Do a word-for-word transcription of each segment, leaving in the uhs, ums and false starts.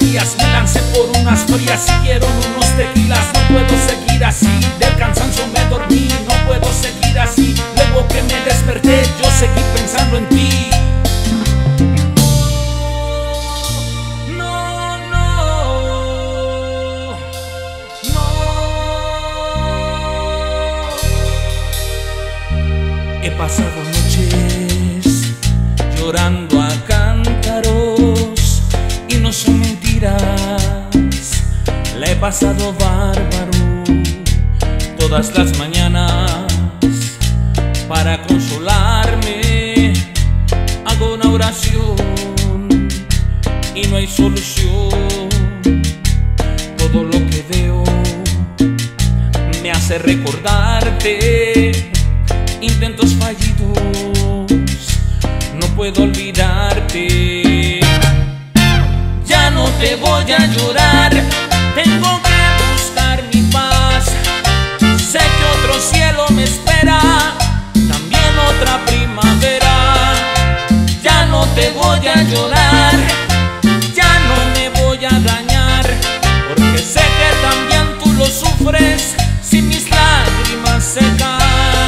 días me lancé por unas frías, siguieron unos tequilas. No puedo seguir así, del cansancio me dormí. No puedo seguir así, luego que me desperté yo seguí pensando en ti. No, no, no, no. He pasado noches llorando a cántaros y no son mentiras. La he pasado bárbaro todas las mañanas. Para consolarme hago una oración y no hay solución. Todo lo que veo me hace recordarte intentos fallidos. No puedo olvidarte. Ya no te voy a llorar, tengo que buscar mi paz. Sé que otro cielo me espera, también otra primavera. Ya no te voy a llorar, ya no me voy a dañar, porque sé que también tú lo sufres si mis lágrimas se caen.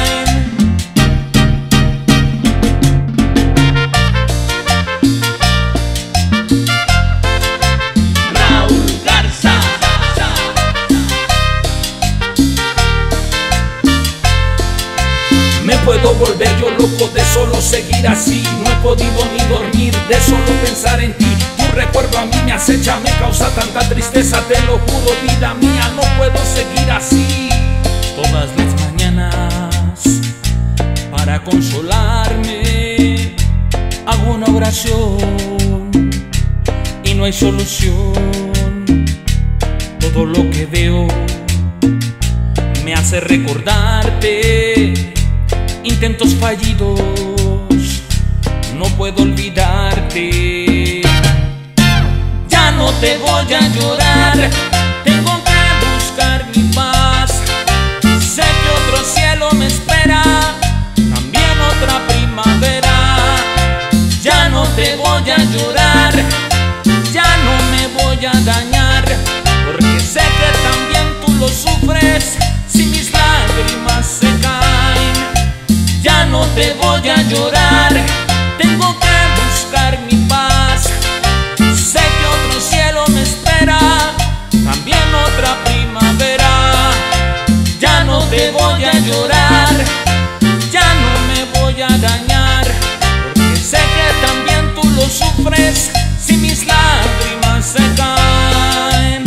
Me puedo volver yo loco de solo seguir así. No he podido ni dormir de solo pensar en ti. Tu recuerdo a mí me acecha, me causa tanta tristeza. Te lo juro, vida mía, no puedo seguir así. Todas las mañanas para consolarme hago una oración y no hay solución. Todo lo que veo me hace recordarte intentos fallidos, no puedo olvidarte. Ya no te voy a llorar, tengo que buscar mi paz. Sé que otro cielo me espera, también otra primavera. Ya no te voy a llorar, ya no me voy a dañar, porque sé que también tú lo sufres si mis lágrimas se caen. Ya no te voy a llorar, tengo que buscar mi paz. Sé que otro cielo me espera, también otra primavera. Ya no te voy a llorar, ya no me voy a dañar, porque sé que también tú lo sufres si mis lágrimas se caen.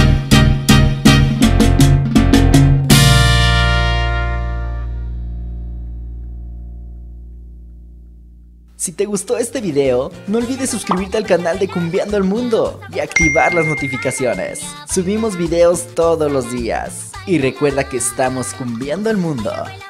Si te gustó este video, no olvides suscribirte al canal de Cumbiando el Mundo y activar las notificaciones. Subimos videos todos los días. Y recuerda que estamos cumbiando el mundo.